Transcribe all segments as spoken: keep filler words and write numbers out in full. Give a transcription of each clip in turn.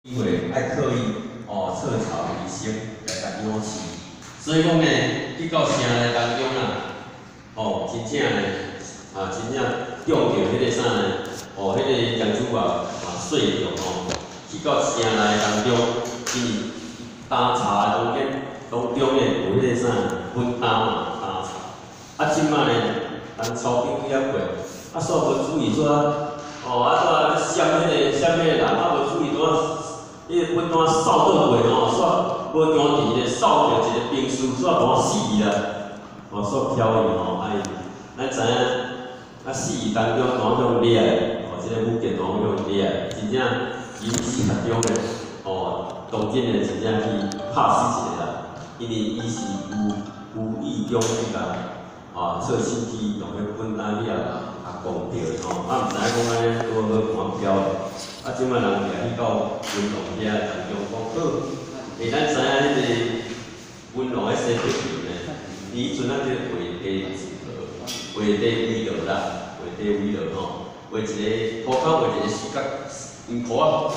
因为爱刻意哦侧朝提升来甲养饲，所以讲呢，去到城内当中啊，哦，真正呢啊，真正中着迄个啥呢？哦，迄、那个江主啊啊细着哦，去到城内当中，伊打茶当中当中呢有迄个啥分担嘛打茶，啊，即摆呢，人草根了过，啊，煞无注意说。 哦，啊，拄啊，闪迄个闪迄个人，啊，无注意拄啊，迄个分担扫倒过吼，煞无张伫咧扫着一个兵士，煞无死去啦，哦，煞飘去吼，哎，咱知影，啊，死去当中当中掠的，哦，即、这个武警当中掠的，真正引起合中的，哦，当真的真正去拍死一个啦，因为伊是有无意中去甲，啊，侧身去用迄分担了。 啊，讲着吼，啊，毋知影讲安尼拄好看标的，啊，即摆人掠去到云龙遐当中讲好，诶，咱知影迄个云龙迄西北边呢，伊阵啊叫画地画地围落啦，画地围落吼，画一个土口画一个四角圆箍啊，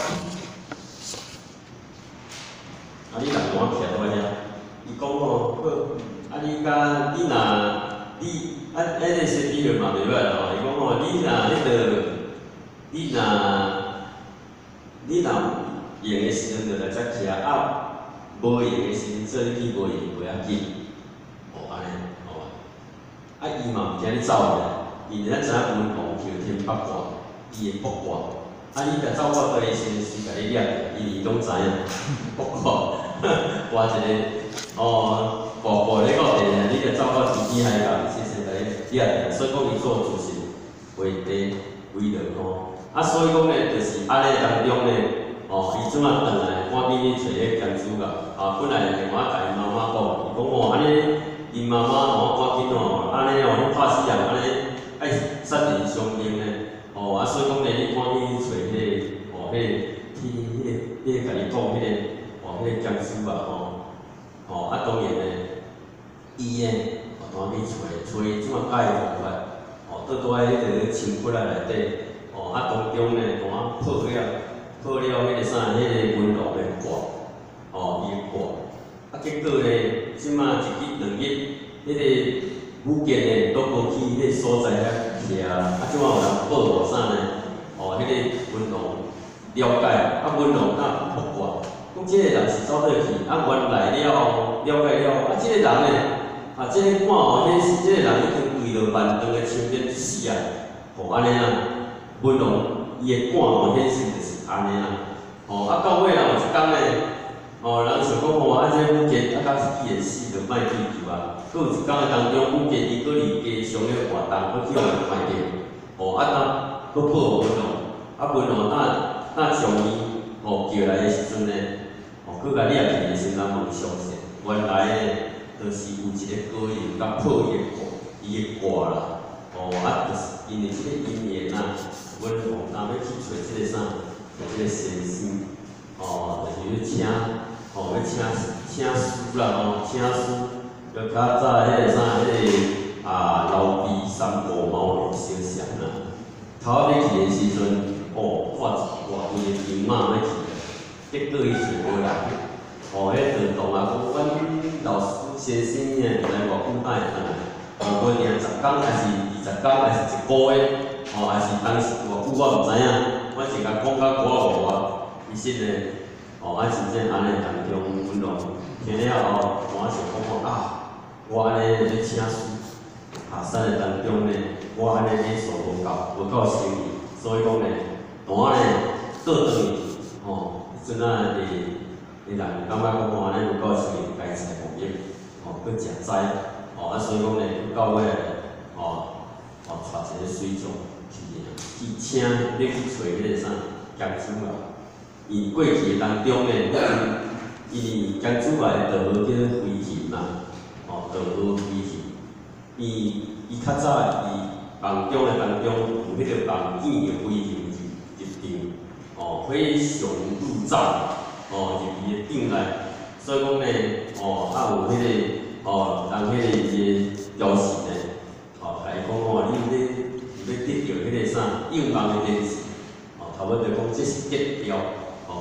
啊，你人儂徛在遐，伊讲吼好，啊，你甲你若你。 啊，迄个生意嘛袂歹咯。伊讲吼，你若迄个，你若你若用的时阵就来遮徛，啊，无用的时阵做你去无用袂要紧。哦，安尼，哦。啊，伊嘛毋惊你走的，因为咱知影文王求天八卦，伊会卜卦。啊，你甲走过对先先甲你掠，因为伊拢知影卜卦，卦一个哦，卦卦咧到地呢，你甲走过天边海角，先生。 掠，所以讲伊做就是画地围落吼，啊，所以讲呢，就是安尼当中呢，哦，伊即摆转来，赶紧去找迄江主啊，啊，本来电话甲伊妈妈讲，伊讲哦，安尼，因妈妈哦，赶紧哦，安尼哦，你拍死人，安尼爱杀人偿命呢，哦，啊，所以讲呢，你赶紧去找迄个，哦，迄个去迄个，迄个甲伊讲迄个，哦，迄个江主啊，吼，哦，啊，当然呢，伊呢。 赶去找找即么解的方法，哦，倒倒喺迄个清骨仔内底，哦，啊当中呢，当啊破了破了迄个啥，迄个文龙的卦，哦，伊的卦，啊结果呢，即摆一日两日，迄个武警呢都无去迄个所在遐徛，啊即摆有人报无啥呢？哦，迄、那个文龙了解，啊文龙啊卜卦，讲即个人是走倒去，啊原来了了解了，啊即、这个人呢？ 啊，即、这个看吼，显示即个人已经为着万丈的青天死啊！吼、哦，安尼啊，文龙伊的看吼，显示就是安尼啊。吼、哦，啊到尾人有一天呢，吼、哦，人想讲吼，啊即、这个武杰啊，到死也死着卖追求啊。佫有一天的当中，武杰伊佫离家乡咧活动，佫去互人卖着。吼、哦，啊当佫报文龙，啊文龙当当将伊吼叫来的时阵呢，吼佫甲掠去的时阵，人问详细，原来呢。 就是有一个高人甲破伊的卦，伊的卦啦，哦啊，就是因为即个姻缘啊，阮王若要去找即个啥，找即个先生，哦，就是去请，哦，要请请师啦，哦，请师，要较早迄个啥，迄、那个啊老毕三国猫小祥啦，头仔要去的时阵，哦，挂一挂规个兵马要去，结果伊找无人，哦，迄个唐啊讲，阮老师。 先生呢，来偌久才会回来？哦，无定十天，还是二十天，还是一个月？哦，还是当时偌久我毋知影。我是甲讲甲我无啊，其实呢，哦，啊真正安尼当中温柔，听了后，我想讲啊，我安尼咧请师下山的当中呢，我安尼咧做无够，无够诚意，所以讲呢，单呢倒转去，哦，即阵啊，诶，诶人感觉讲我安尼无够诚意，该采无用。 哦，去食斋，哦啊，所以讲呢，到尾哦哦，带一个水种去去请，要去找迄个啥江主啊。伊过去当中呢，因为江主啊的道号叫做飞行嘛，哦，道号飞行。伊伊较早伊房中的当中有迄个房见的飞行入入场，哦，飞翔入藏，哦，入伊的顶内。 所以讲呢，哦，啊有迄、那个，哦，人迄个伊个标示呢，哦，来讲哦，你要要得到迄个啥有望的电视，哦，差不多讲这是结标，哦，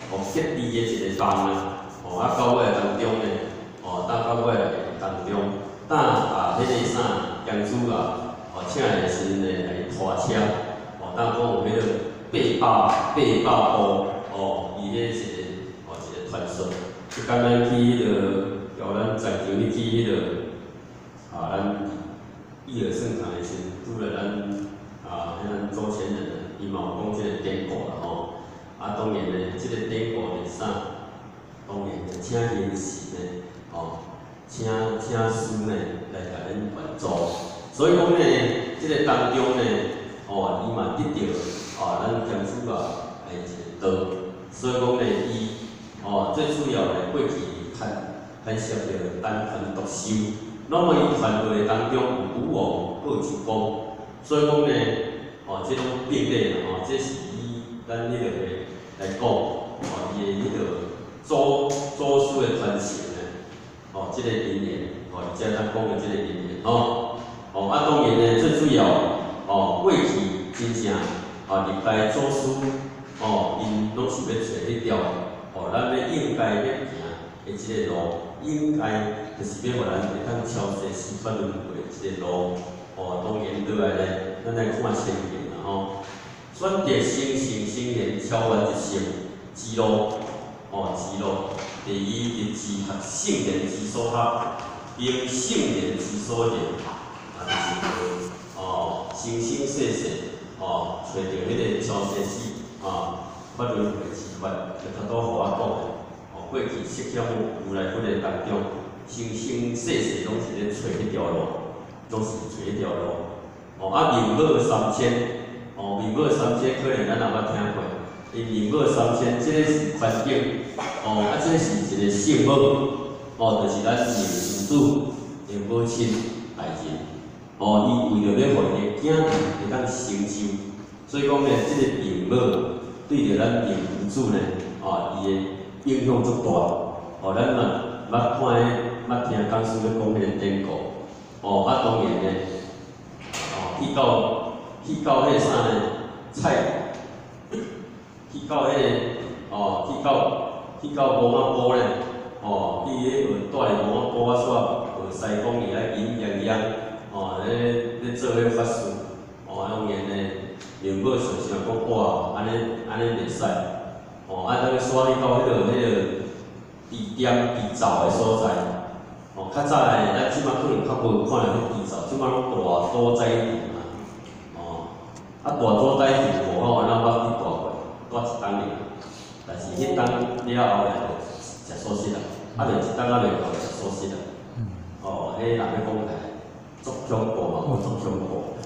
哦设置的一个房啊，哦啊到尾当中呢，哦当到尾当中，当啊迄个啥业主啊，哦请的时阵呢来拖车，哦当讲有迄个八百八百户，哦伊迄一个哦一个传说，就刚咱去迄个叫咱暂停去迄个啊咱伊尔圣堂的时阵，拄着咱啊迄咱周前人啊，伊嘛有讲即个典故啦吼。 啊，当然呢，即、这个典故是啥？当然就请人士呢，哦，请请师呢来甲恁援助。所以讲呢，即、这个当中呢，哦，伊嘛得到哦，咱业主啊，诶一个道。所以讲呢，伊哦最主要呢，过去牵牵涉着单传独修，那么伊传道的当中有古往各一功。所以讲呢，哦，即种并列啦，哦，这是以咱迄个。 来讲，哦，伊的迄个祖祖师的传承呢，哦，即、这个因缘，哦，而且咱讲的即个因缘，哦，哦，啊，当然呢，最主要，哦，过去真正，哦，历代祖师，哦，因拢是要找迄条，哦，咱要应该要行的即个路，应该就是要互咱会当超脱四法轮回的即个路，哦，当然倒来咧，咱来看前面啦，吼。 选择生性生言，超越一生之路，哦，之路。第二，日自学圣言之所学，并圣言之所言，啊，就是哦，生生世世，哦，找到迄个超生死，啊，法轮回之法，就头拄互我讲的，哦，过去释向如来佛的当中，生生世世拢是咧找迄条路，拢是找迄条路，哦，啊，明末三千。 哦，明末三千可能咱也捌听过，因明末三千即个是环境，哦，啊，即个是一个圣母，哦，就是咱明神主、明母亲大人，哦，伊为着要互伊的囝儿会当成就，所以讲呢，即、这个明母对着咱明神主呢，哦，伊的影响足大，哦，咱嘛捌看诶，捌听讲师咧讲迄个典故，哦，啊，当然呢，哦，去到。 去到迄个啥呢？菜，去到迄个哦，去到去到无马坡咧，哦，去迄个住伫无马坡啊煞，学西讲伊咧阴阳阳，哦，咧咧做迄法事，哦，当然呢，明末想想讲哇，安尼安尼袂使，哦，啊，等于煞去到迄个迄个地点地灶的所在，哦，较早诶，咱即马可能较无看到迄地灶，即马拢大多栽田。 啊，大祖代志无好，安怎捌去大过，大一冬尔。但是迄冬了后咧，就食素食啦。啊，就一冬仔袂到就食素食啦。哦，迄人要讲起来，足恐怖嘛，有足恐怖。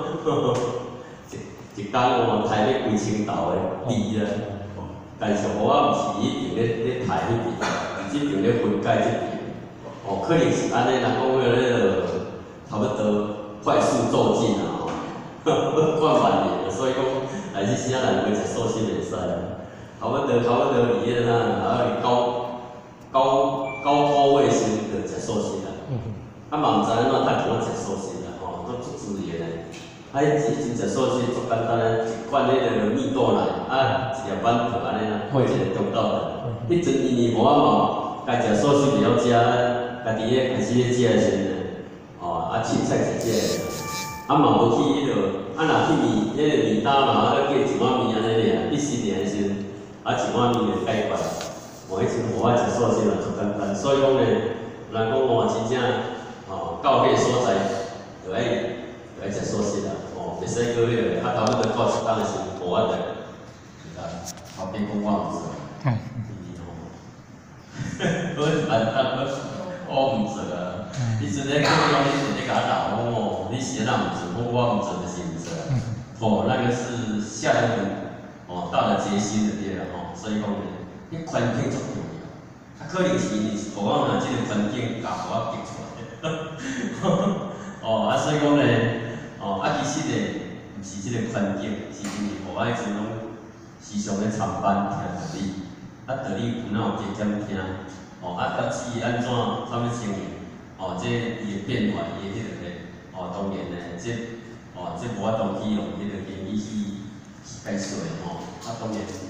一一冬哦，抬咧规青头的米啦。但是我啊，毋是一定咧咧抬迄边，是即边咧分解即边。哦，可能是安尼，人讲个迄个差不多快速骤进啊。 惯万年，所以讲来去啥人会食素食袂使啊。差不多差不多离迄个呐，啊离高高高高位时就食素食啦。啊嘛毋知安怎趁钱食素食啦，吼，都足自然诶。啊，迄真真食素食足简单诶，一罐迄个蜜豆奶，啊一粒板糖安尼啦，配一个中豆蛋。迄阵年年无啊嘛，该食素食就晓食，家己咧开始咧食诶时阵，哦啊凊彩食食。 啊嘛无去迄落，啊若去面，迄个面搭嘛，啊加一碗面安尼尔，一新年诶时阵，啊一碗面就解决。哦，迄阵我爱食素食嘛，足简单。所以讲呢，人讲哦，真正哦到迄个所在，就爱就爱食素食啦。哦，袂使过迄个，啊头拄着到适当诶时阵，无法度，啊后边讲我毋做。嗯。我简单，我毋做啊。你阵咧讲讲，你阵咧甲我闹哦，你是哪毋做？我我毋做就是毋做。哦，那个是下一个哦，大的决心的对啦吼，所以讲呢，迄环境足重要。啊，可能是因是互我若即个环境教互我逼出来的。哦，啊，所以讲呢，哦，啊，其实呢，毋是即个环境，是因为互我迄阵拢时常咧参班听道理，啊，道理有哪有加减听，哦，啊，到至于安怎，啥物情形，哦，这伊的变化，伊的迄个咧，哦，当然呢，这，哦，这无法度去用迄个言语去去解说的吼，啊，当然。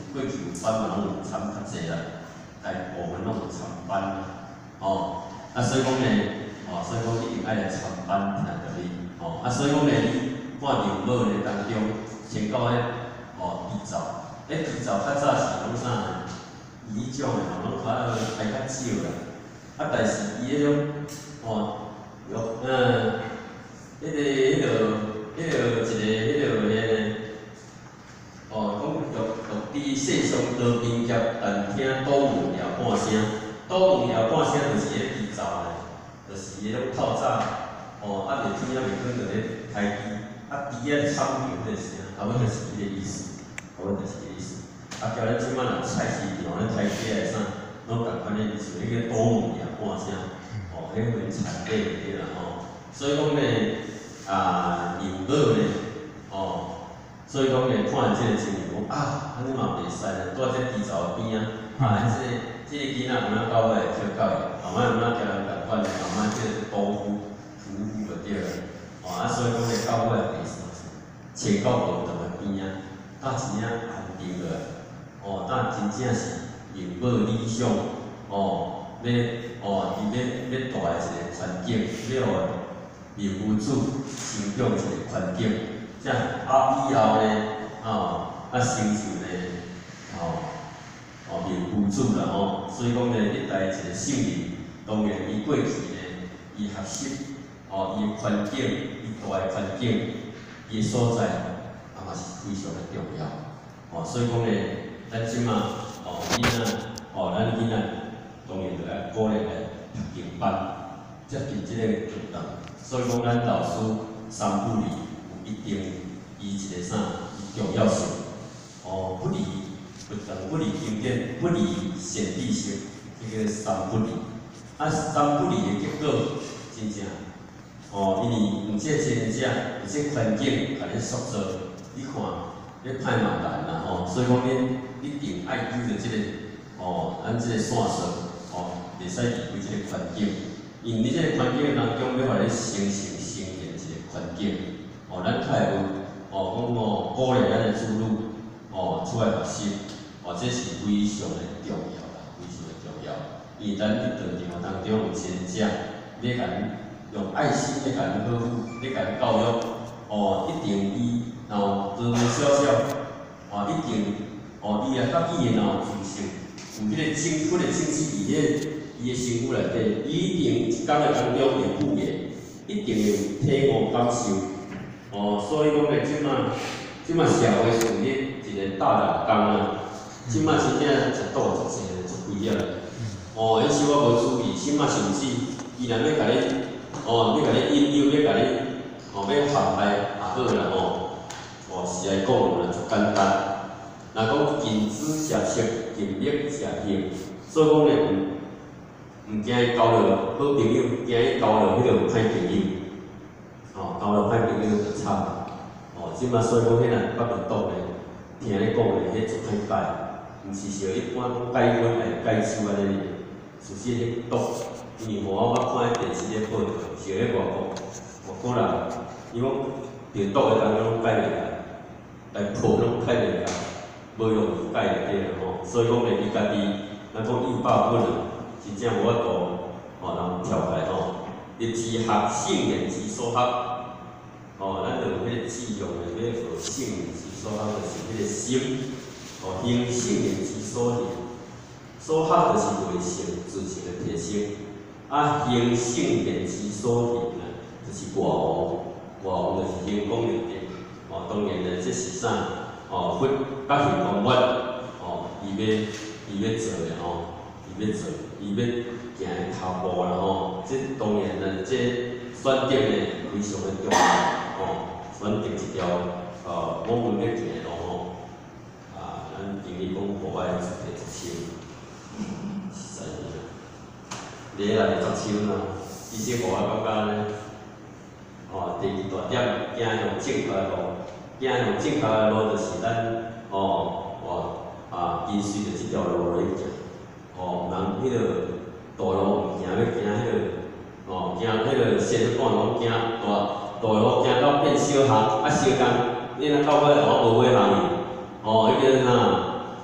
过去有班嘛，拢有参较济啦，大部分拢有参班，哦，啊所以讲呢，哦，所以讲一定爱来参班听着你，哦，啊所以讲呢，你看牛肉呢当中，先到咧，哦，地灶，咧地灶较早是拢啥呢？伊迄种的吼，拢较开较少啦，啊但是伊迄种，哦，有嗯，迄、那个迄个迄个一个迄个咧。 哦，讲玉玉帝世上多兵劫，但听倒门摇半声，倒门摇半声就是迄地灶咧，就是迄种透早，哦，啊袂天啊袂光就咧开机，啊猪仔惨叫迄个声，后尾就是迄个意思，后尾就是迄个意思。啊，叫咱即摆若菜市场咧开鸡来啥，拢共款咧，就是迄个倒门摇半声，哦，迄份产地迄个吼，所以讲咧啊，牛肉咧，哦。 所以讲咧，看即个情形讲啊，安尼嘛袂使咧，住在地灶边啊，啊，即、这个即、这个囡仔有哪教会小教育，慢慢有哪教人共款咧，慢慢即个功夫服务就对了。哦，啊，所以讲咧，教会袂使，切到无同的边啊，搭真正安定落来。哦，搭真正是拥抱理想，哦，要哦，伊要要住的一个环境，要有民主成长一个环境。 这啊以后呢，哦，啊成就呢，哦，哦面富主啦吼，所以讲呢，一代一个圣人，当然伊过去呢，伊学习，哦，伊环境，伊住的环境，伊所在，啊嘛是非常的重要，哦，所以讲呢，咱即马，哦囡仔，哦咱囡仔，当然就要鼓励来读经班，接近即个活动，所以讲咱老师三不离。 一定伊一个啥重要性，哦，不离不等不离经典，不离显地性，这个三不离。啊，三不离的结果，真正，哦，因为有这真正有这环境，甲恁塑造，你看，你歹嘛难啦吼，所以讲恁一定爱拄着这个，哦，咱这个线索，哦，袂使离开这个环境，因为你这个环境当中要互你形成生命一个环境。 哦，咱较会有哦，讲哦，鼓励咱的子女哦出来学习，哦，这是非常的重要啦，非常的重要。因为咱伫道场当中有先生，要甲恁用爱心要甲恁呵护，要甲恁教育，哦，一定伊若多多少少，哦，一定哦，伊也甲伊的若有自信，有迄个精，迄个精气伫迄个伊的身躯内底，伊一定一工的当中会富嘅，一定会有体悟感受。 哦，所以讲咧，即马即马社会是咧一个大染缸啊，即马真正食倒足济足几了。哦，迄时我无注意，即马甚至伊若要甲你，哦，要甲你引诱，要甲你，哦，要妨害也好啦吼。哦，是来讲啦，足简单。若讲禁止食色，禁欲食性，所以讲咧，毋毋惊伊交着好朋友，惊伊交着迄个歹朋友。 哦，交了歹朋友就惨啦。哦，即马所以讲，迄人北面岛咧，听咧讲咧，迄做歹解，毋是像一般讲解阮来解手安尼，是说迄毒。因为我我看迄电视咧报道，是咧外国外国人，伊讲着毒的当中拢解袂来，来破拢解袂来，无容易解的对啦吼。所以讲咧，伊家己，咱讲一百分啊，真正无法度，哦，人跳开吼。 你自学圣言之所学，哦，咱就有迄个智用的，要学圣言之所学，就是迄个心，哦，行圣言之所行，所学就是为成自性的提升，啊，行圣言之所行啊，就是外王，外王就是行功立德，哦，当然咧，这是啥？哦，佛甲行公法，哦，伊要伊要做的吼，伊要做，伊要。 行的头步啦吼，这当然啦，这选择呢非常的重要吼，选择一条呃我们要行的路吼，啊，咱经理讲户外一个十手，实在是，你来十手啦，其实互我感觉呢，哦，第二大点，行用正确的路，行用正确的路就是咱哦，哦啊，跟随着这条路来行，哦，人迄个。 道路毋行，要行迄个，哦，行迄个线段拢行大道路行到变小巷，啊小巷，你若到尾哦无尾巷去，哦迄个啥，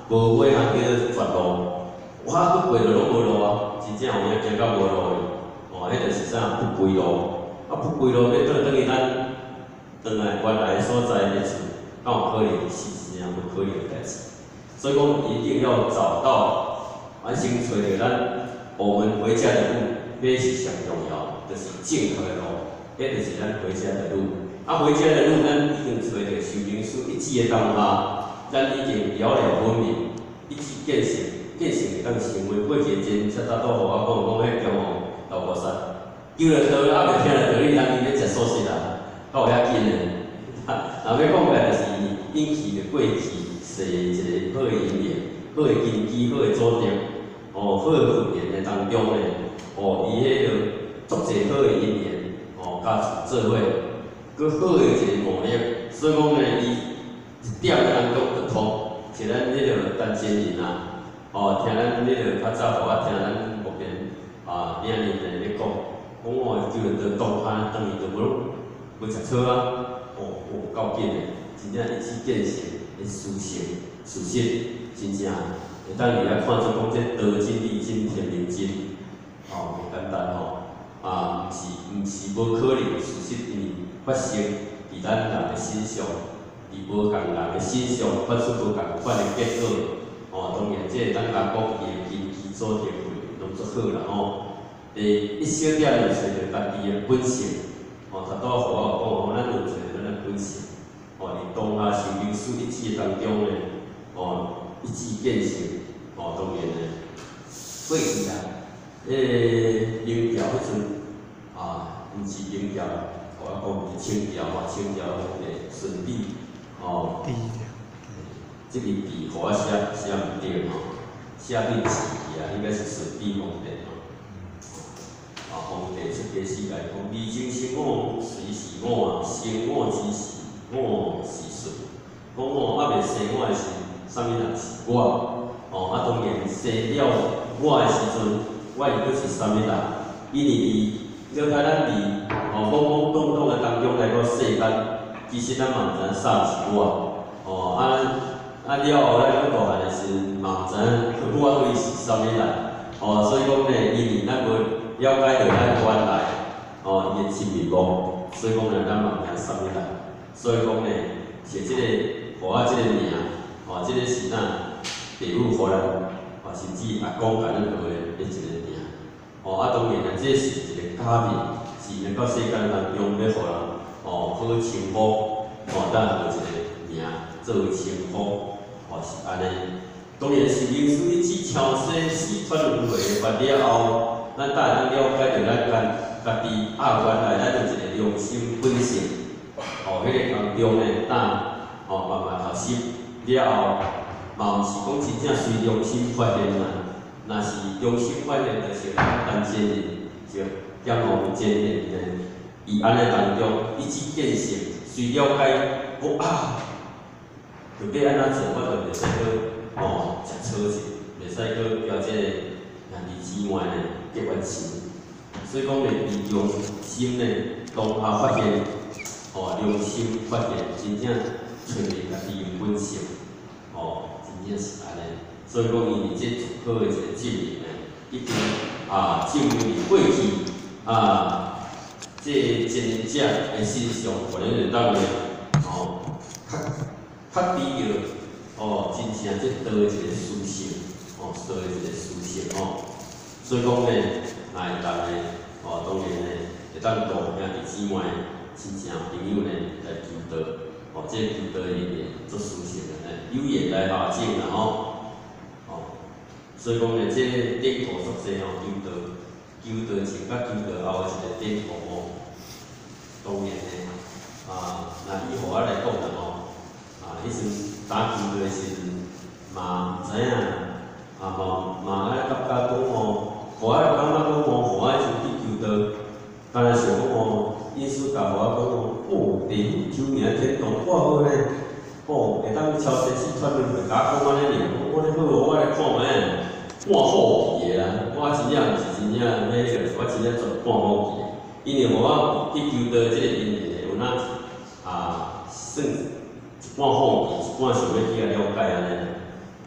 无尾行叫做绝路，我去过就拢无路啊，真正有影行到无路的，哦，迄就是啥不归路，啊不归路要倒转去咱转来原来的所在咧厝，敢有可能是真正无可能的代志。所以讲一定要找到，完先找着咱我们回家的路，这是上重要，就是正确的路，这就是咱回家的路。啊，回家的路咱已经找着修明书一致的当下，咱已经了了分明，一致建成，建成会当成为过去真才达到互我讲讲迄中央老菩萨，求了道啊，袂听了道，你人伊要食素食啦，较有遐紧的。若要讲起来就是引起的过去。是一个好的因缘，好的根基，好的组织，哦，好的训练的当中呢，哦，伊迄个足侪好的因缘，哦，加做伙，佮好的一个模样，所以讲呢，伊一点当中就通，像咱迄个单身人啊，哦，听咱迄个较早，互我听咱目前啊领人在咧讲，讲哦，就着当下当伊就无无食草啊，哦，哦，够紧的，真正一枝见成。的事情、事实，真正会当你来看出讲，这道真理真天命真，哦，袂简单吼，啊，毋是毋是无可能，事实因为发生伫咱人的身上，伫无共人的身上发出无共款的结果，哦，当然这咱甲讲伊的根基组织拢足好啦吼。第一小点就找着家己的本性，哦，头拄互我讲吼，咱有找着咱的本性。哦，伫当下修明书一致当中呢，哦，一致建成，哦，当然呢，过去啊，迄个明朝迄阵啊，毋是明朝，我讲毋是清朝嘛，清朝诶顺帝，哦，即个字互我写写毋对吼，写对字啊，应该是顺帝皇帝吼。啊，皇帝出家时来讲，未经生我随是我，生我之时。我是顺，讲我还袂生我的时，啥物人是我？哦，啊当然生了我的时阵，我又佫是啥物人？因为伊了解咱伫哦懵懵懂懂的当中来个世间，其实咱嘛毋知啥是我。哦，啊啊了后，咱佫大汉的时，嘛毋知我到底是啥物人？哦，所以讲呢，因为咱无了解到咱原来哦伊的真面目，所以讲呢，咱嘛毋知啥物人。所以讲呢，是即、這个，互我即个名，哦，即、這个是哪？地府互咱，哦，甚至阿公甲咱学的一个名，哦，啊，当然啊，这是一个假面，是能到世间当中要互人，哦，好称呼，哦，咱学一个名作为称呼，哦，是安尼。当然是明书一指敲西四川轮回完了后，咱大家了解着咱家家己啊，原来咱有一个良心本性。哦，迄、那个当中呢，当哦慢慢学习了后，嘛毋是讲真正随良心发现啦。若是良心发现，就是咱单身人，就点互真人呢，伊安尼当中一直建成，随了解，哦啊，就要安怎做，我就袂使去哦食草食，袂使去标这个人力之外呢结完成。所以讲呢，利用心呢，当下发现。哦，良心发现，真正找着家己的本性，哦，真正是安尼。所以讲，因为这足好的一个证明呢，已经啊证明过去啊，这真者的身上，可能会当呢，哦，较较比着哦，真正这道一个属性，哦，道一个属性哦。所以讲呢，那会当呢，哦，当然呢，会当度兄弟姊妹。真正朋友呢来求道，哦，这求道里面做事情的呢，有缘来下境啦吼，哦，所以讲呢，这点头作势吼，求道，求道前甲求道后的一个点头哦，当然呢，啊，那以互我来讲啦吼，啊，迄阵打求道的时阵，嘛毋知影，啊嘛嘛爱感觉讲哦，互我感觉讲哦，互我就去求道，当然想讲哦。因此，甲我讲哦，哦，地府求名天堂，哇好呢，哦，会当超生死穿轮回，甲我讲安尼尔，我咧好，我来看卖，看好奇的啦，我真正毋是真正迄个，我真正做看好奇的，因为我去求道即个因缘有哪啊，算一半好奇，一半想要去甲了解安尼。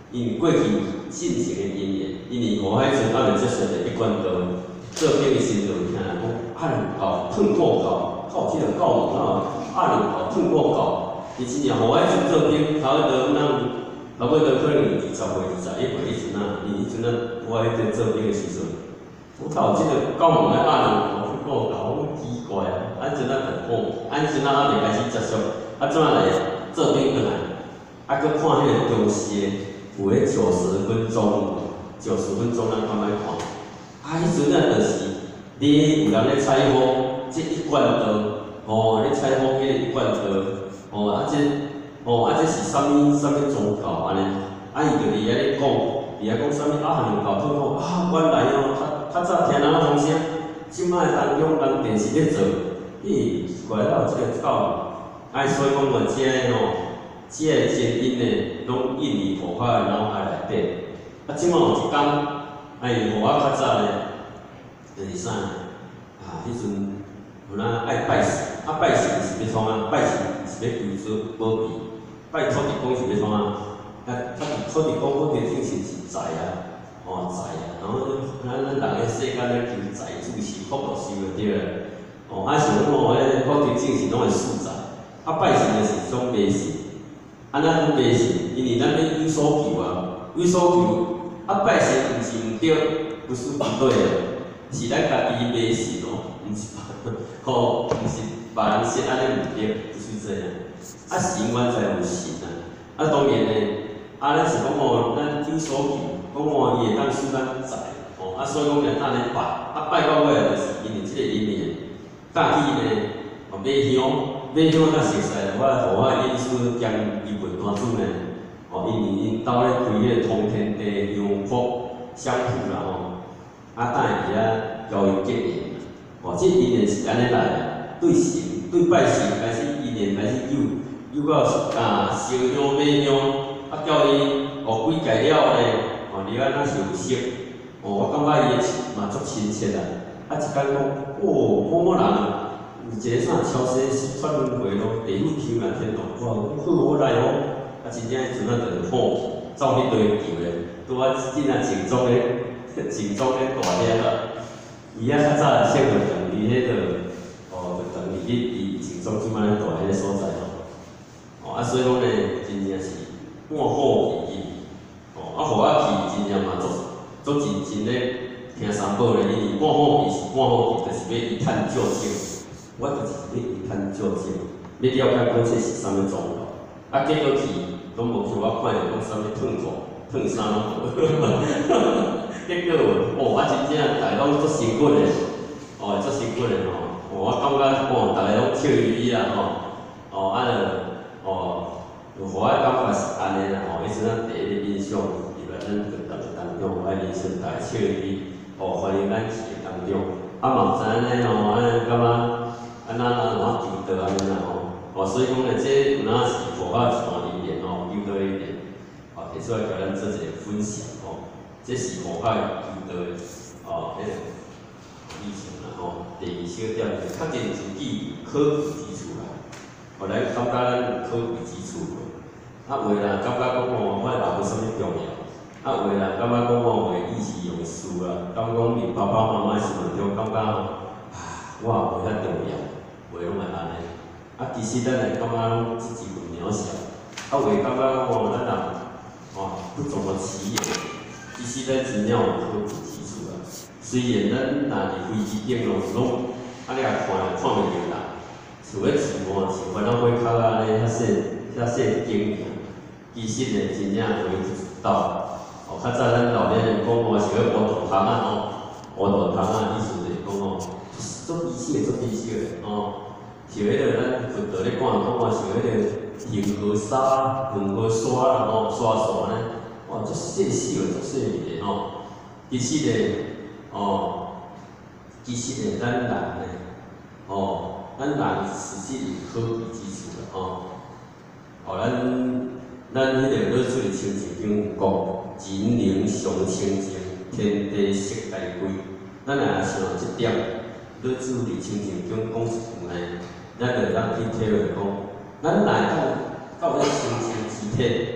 因为过去进前的因缘，因为我迄阵还未接受着一贯道，做兵的时阵就听人讲按搞吞过搞，靠即个教义吼，按搞吞过搞，伊真正我迄阵做兵，头一道咱。 差不多可能二十岁、二十一岁迄阵啊，伊迄阵啊，我迄阵做兵的时阵，我靠，即个教门的压力，我我搞我奇怪啊，安阵啊就好，安阵啊还未开始接触，啊怎啊来做兵转来，啊搁看迄个中视的，有迄九十分钟，九十分钟咱慢慢看，啊迄阵啊就是你有人咧采访，即一贯道，哦咧采访迄个一贯道，哦啊即。 哦，啊，这是啥物啥物宗教安尼？啊，伊就伫遐咧讲，伫遐讲啥物啊，汉教托讲啊，原来哦，较较早听人讲声，即摆当中人电视咧做，咦，奇怪了，即个教育，啊，所以讲我即个吼，即个真因咧，拢印入互我的脑海内底。啊，即摆有一工，哎，互我较早咧，就是啥？啊，迄阵有咱爱拜神，啊，拜神是要创啊，拜神是要求做保庇。 拜土地公是要创啊？啊，啊，土地公我哋正是是财啊，哦财啊，然后咱咱人个世间咧求财主是福禄寿就对啦。哦，啊像讲哦，迄土地正是拢会属财，啊拜神就是种迷信，啊咱种迷信，因为咱要有所求啊，有所求，啊拜神毋是毋对，不是不对啊，是咱家己迷信哦，毋是吼，毋是别人说安尼毋对，不是这样。 啊，神阮才有神啊！啊，当然咧，啊，咱是讲哦，咱有所求，讲哦，伊会当使咱财，哦，啊，所以讲咱安尼拜，啊，拜到尾就是因为即个因缘，早起咧，哦，买香，买香较熟悉，我互我的秘书兼伊文单主呢，哦，因为因兜咧开迄个通天地香福香铺啦吼，啊，等下伫遐交伊结缘，哦，即因缘是安尼来的，对神对拜神开始因缘开始有。 又到啊烧香买香，啊叫伊哦几届了咧，哦你安那是有熟，哦我感觉伊个嘛足亲切啊，啊一间讲哦某某人，有一个啥超生穿轮回咯，地府求人天堂，哇好我来哦，啊真正迄阵啊就好，走去追求咧，拄啊真啊正宗咧，正宗咧大了啊，伊啊较早生活住伫迄个哦就等于伫伫正宗即摆大迄个所在吼。 啊，所以讲咧，真正是半好脾气，哦，啊，互我去真正嘛足足认真咧听三宝咧，因为半好脾是半好脾，就是要一探究竟。我就是要一探究竟，要了解讲这是啥物宗教。啊，结果去拢无去我看着讲啥物褪裤、褪衫拢无，结果哦，我真正大家拢足辛苦咧，哦，足辛苦咧吼，我感觉哦，大家拢笑嘻嘻啦吼，哦，啊就。 哦，有互我感觉是安尼啦吼，迄阵咱第一个印象入来咱课堂当中，我人生大笑伊，哦，欢迎咱去当中，啊嘛毋知安尼吼，安尼感觉安那安怎求道安尼啦吼，哦，所以讲咧，这有哪是互我一段理念吼，求道的理念，哦，提出来甲咱做一个分享吼，这是互我求道的哦，迄个历程啦吼。第二小点就是确定自己科学基础啦。 后来感觉咱有科学基础无，啊话啦，感觉讲哦，我老无啥物重要，啊话啦，感觉讲哦，袂意气用事啦，感觉讲你爸爸妈妈是问中，感觉啊，我也无遐重要，话拢会安尼，啊其实咱会感觉拢自己很渺小，啊话感觉讲哦，咱人哦不怎么起眼，其实咱真正有科学基础啦，虽然咱若伫飞机顶咯，拢啊你也看看袂着人。 厝咧厝换是烦恼火壳啊咧，遐细遐细景尔，其实咧真正微不足道。哦，较早咱老年人讲话是要活大汤啊吼，活大汤啊，意思就是讲哦，做知识的做知识的哦，像迄个咱佛道咧讲讲话像迄个恒河沙、恒河沙啦吼，沙沙咧，哇，足细细个，足细腻的吼。其实咧，哦，其实咧咱人咧，哦。 咱人实际有科学基础啦吼，哦，咱咱迄个老水清净经有讲，人灵上清净，天地悉大归。咱若想即点，老子伫清净经讲一句呢，咱就当去体会讲，咱若到到迄清净之体，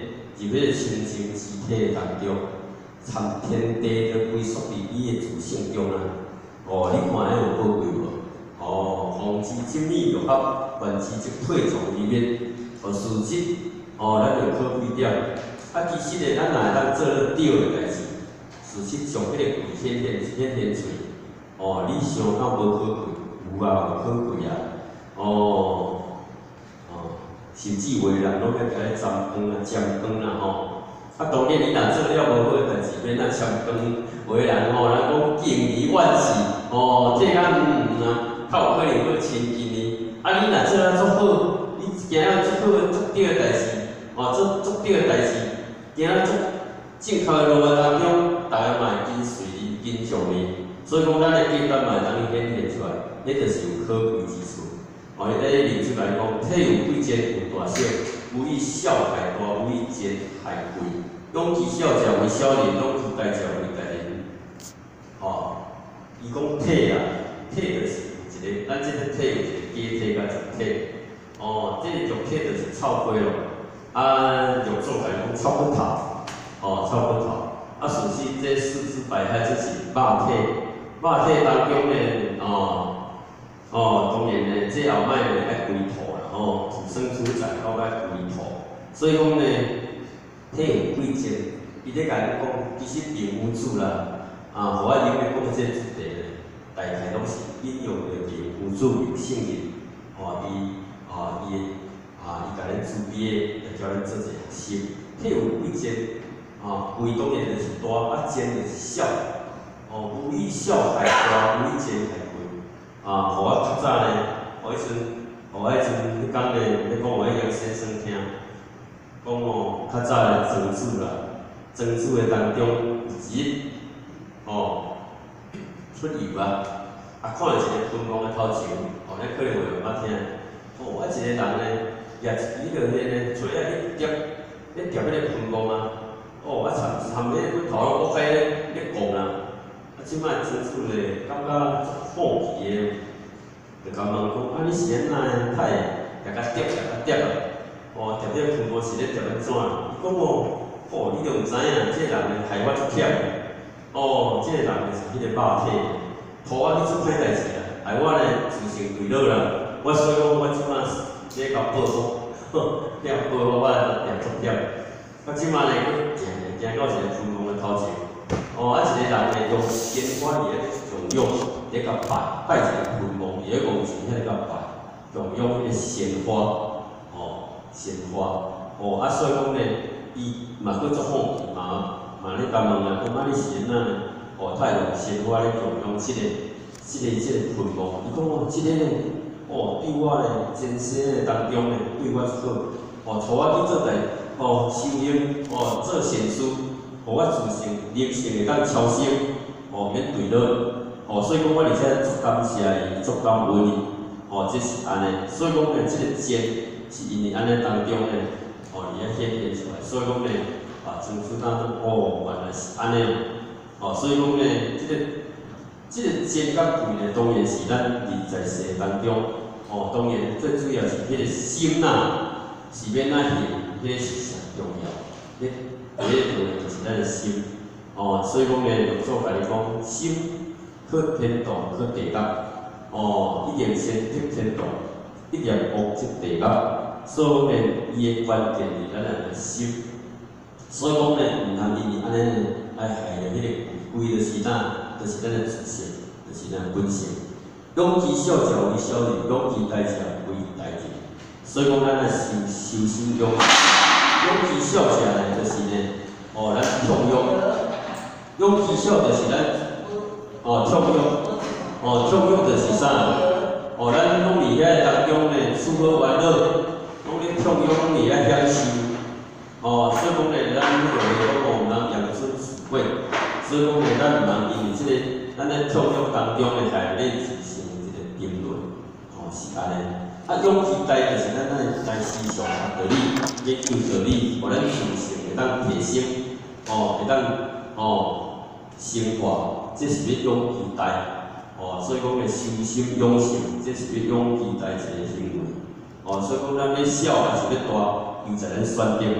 伫迄个清净之体当中，参天地的归属伫你的自性中啊。哦，你看迄有宝贵无？哦，风之精密玉合，万之即配从里面，哦，事实哦，咱就可贵点。啊，其实咧，咱若会当做咧对的代志，事实上迄个贵显现显现出。哦，你想到无可贵，有啊，有可贵啊。哦，哦，甚至有个人拢要甲你沾光啊、沾光啊吼。啊，当然你若做了无好诶代志，免咱沾光。有个人吼，咱讲敬而远视，哦，这啊嗯啊，较有可能要亲近你。啊，你若做啊足好，你行啊足好足对诶代志，哦，做足对诶代志，行啊足正确诶路诶当中，大家嘛会跟随你、跟从你。所以讲，咱诶价值嘛会当去显现出来，迄就是有可贵之处。哦，迄个例子来讲，体有贵贱有大小，无以小害大，无以贱害贵。勇气小者为小人，勇气大者为大人。哦，伊讲体啊，体就是一个，咱即个体有一个假体甲实体。哦，即、这个肉体就是臭鸡咯，啊，肉做来讲臭骨头，哦，臭骨头。啊，事实这四肢百骸这是肉体，肉体当中呢，哦，哦，当然呢，这后摆呢爱归土啦，吼，土生土长到爱归土，所以讲呢。体有贵贱，伊咧甲你讲，其实并无主啦。啊，互我入咧讲这主题咧，大概拢是引用着并无主有圣人，吼伊啊伊啊伊甲咱慈悲来叫咱做一个学习。体有贵贱，啊贵当然就是大，啊贱就是小。哦，无以小害大，无以贱害贵。啊，互我较早咧，我迄阵，互我迄阵迄讲咧，咧讲我迄杨先生听。讲哦，较早的庄主啦，庄主的当中有一日，哦，出游啊，啊看到一个喷光的头前，哦，咱可能会有捌听，哦，啊一个人呢，举伊着迄个嘴啊咧夹，咧夹迄个喷光啊，哦，啊参参迄个头拢乌开咧咧讲啦，啊即摆庄主咧感觉足好奇的，就甲问讲，啊你是安怎太会，夹甲夹夹甲夹啊？哦，条条喷光是咧条安怎？伊讲哦，哦，你着毋知影，即、这个人咧害我足忝。哦，即、这个人就是迄个肉体，互我去做歹代志啦，害我咧自成罪恶啦。我所以讲，我即摆咧甲报复，呵，了报复我咧足忝。我即摆咧去行行到一个喷光的头前，哦，啊一个人咧用鲜花伫咧用用咧甲拜拜一个喷光，伫咧讲前遐咧甲拜，用用迄个鲜花。鲜花，哦，啊，所以讲呢，伊嘛佫足好奇嘛，嘛咧甲问啊，讲啊你是安怎呢？哦，他用鲜花咧形容即个、即个、即个喷光。伊讲哦，即个呢，哦，对我咧前世咧当中咧，对我足好，哦，带我去做代，哦，修行，哦，做善事，互我自性灵性会当超升，哦，免堕落，哦，所以讲我而且足感谢伊，足感恩伊，哦，这是安尼，所以讲呢，即个善。是因为安尼当中呢，哦，伊遐显现出来，所以讲呢，啊，庄主当中，哦，原来是安尼，哦，所以讲呢，即、这个即、这个坚甲贵呢，当然是咱伫在世当中，哦，当然最主要是迄个心呐，是免咱行，迄个是上重要，迄第一步就是咱的心，哦，所以讲呢，用做甲你讲，心去天堂去地狱，哦，一定先去天堂。一念恶即地狱，所以呢，伊的关键伫咱人的心。所以讲呢，毋通因为安尼呢，来害了迄个贵，就是咱，就是咱的自性，就是咱本性。勇气小者为小人，勇气大者为大人。所以讲，咱来修修修勇，勇气小者呢，就是呢，哦，咱痛勇。勇气小就是咱，哦，痛勇，哦，痛勇就是啥？哦，咱拢伫遐当中呢，处好玩乐，拢咧痛勇，拢伫遐享受。哦，所以讲呢，咱迄个讲哦，毋通养尊处贵。所以讲呢，咱毋通因为即、这个，咱咧痛勇当中呢，来咧自成一个评论。哦，是安尼。啊，勇气大就是咱咱在思想学道理，研究道理，互咱自性会当提升。哦，会当哦升华，这是要勇气大。哦，所以讲嘅修心养性，这是要勇气大一个行为。哦，所以讲咱要小还是要大，由在咱选择。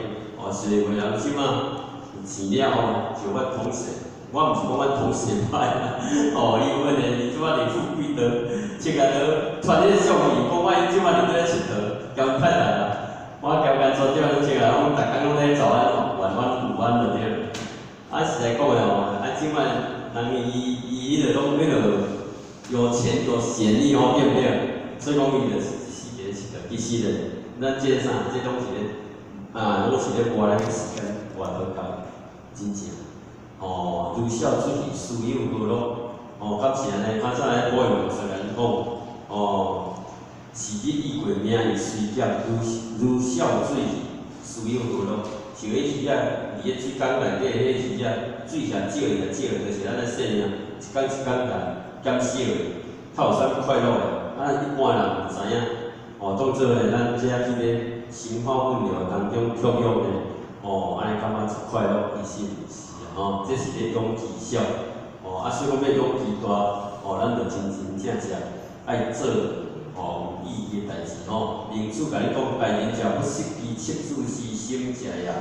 哦，是个为人即马有钱了后，就阮同事，我毋是讲阮同事歹啦，哦，因为呢，即马连富贵的，即个都传迄相片，讲我即马伫咧佚佗，交太太啦，我交干做点即个，拢逐工拢咧走咧玩玩游玩就对了。啊，实在讲诶吼，啊，即马人伊伊迄个拢迄个有钱有闲利吼，对不对？所以讲伊就是是一个是个，其实咧，咱即个啥，即拢是咧。啊，拢是咧活咱个时间活得够，真正哦，如孝子女，事有无咯？哦，到时安尼，较早咧古语虽然讲，哦，是日已过命以随减，如如孝子女，事有无咯？像迄时啊，伫咧水缸内底，迄时啊，水上少伊就少，就是咱咧细命，一工一工甲减少的，较有啥物快乐的？啊，一般人毋知影，哦，当做咧咱遮迄个。心花分流当中跳跃的，哦，安尼感觉一快乐，其实毋是啊，吼，这是咧养其小，哦，啊，所以讲要养其大，哦，咱着真真正正爱做哦有意义的代志，吼。名著甲你讲，大人者不失其切子之心者呀，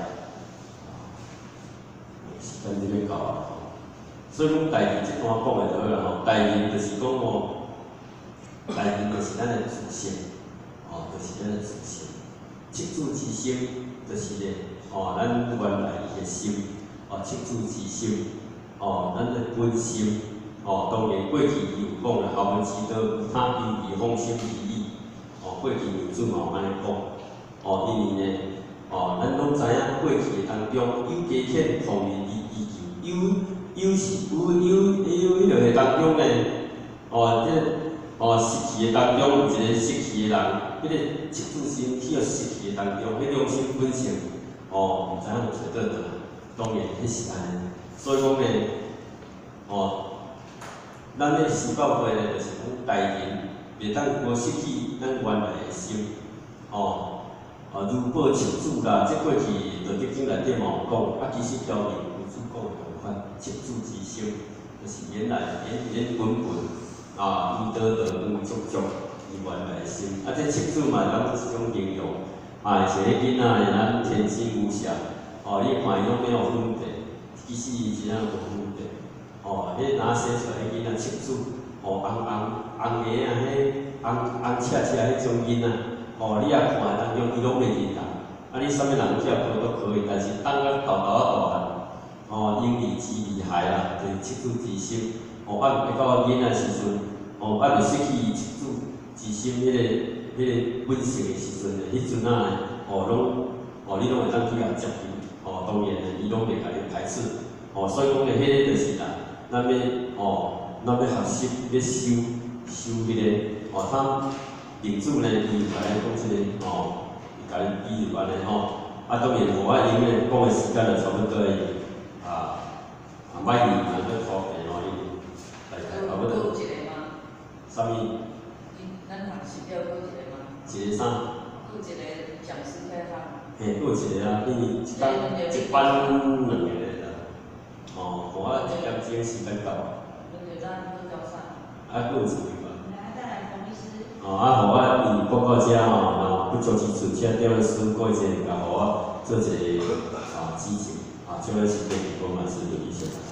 时间就要到啊，所以讲代志这段讲的就好啦，吼，代人就是讲哦，代人就是咱的祖先，哦，就是咱的祖先。切子之心，就是咧，哦，咱原来伊个心，哦，切子之心，哦，咱的本心，哦，当然过去伊有讲啦，后文之道，有他有义，方心之意，哦，过去有主嘛有安尼讲，哦，因为呢，哦，咱拢知影过去当中有加减同源于依求，有有是有有有迄落个当中呢，哦，这哦失去的当中有一个失去的人，迄、那个切子心去到失去的当中，迄种心本性，哦，毋知影有找倒倒，当然迄是安尼。所以讲呢，哦，咱咧思考过呢，就是讲代人袂当无失去咱原来的心，哦，啊，如报切子啦，即过去《道德经》内底嘛有讲，啊，其实条面有主讲的同款，切子之心，就是原来原原本本。啊，伊得得有足足，伊原来心。啊，这切子嘛，咱是一种形容。啊，像迄囡仔咧，咱天真无邪，哦，你看伊拢没有分别，其实伊真正无分别。哦，迄若生出来囡仔切子，哦，红红红个啊，迄红红赤赤迄种囡仔，哦，你也看当中伊拢袂认人。啊，你啥物人叫佢都可以，但是当啊豆豆啊大汉，哦，因利之厉害啦，就是切子之心。哦，啊，会到囡仔时阵，哦，啊，就失去伊切子之心迄、那个、迄、那个本性的时阵咧，迄阵仔咧，哦，拢，哦，你拢会当去甲接近，哦，当然咧，伊拢袂甲你排斥，哦，所以讲咧，迄个就是啦，咱要，哦，咱要学习，要修修迄、那个，哦，他名著咧，伊有甲咱讲即个，哦，伊甲咱比如安尼吼，啊，当然无法因为讲的时间就差不多诶，啊，啊，歹语咱要考验哦，因。 有有一个吗？ 啥物？ 咱学习了有一个吗？ 一个啥？ 有一个讲师在他。 嘿，有一个啊，因为一班一班两个啦。哦，我一点钟时间到。 那就咱去教啥？ 啊，还有一个吧。 来，再来冯医师。 哦，啊，互我伊报告遮吼，然后不足之处，请调老师过一下，甲互我做一个啊指正，啊，这位是对我嘛是有意见。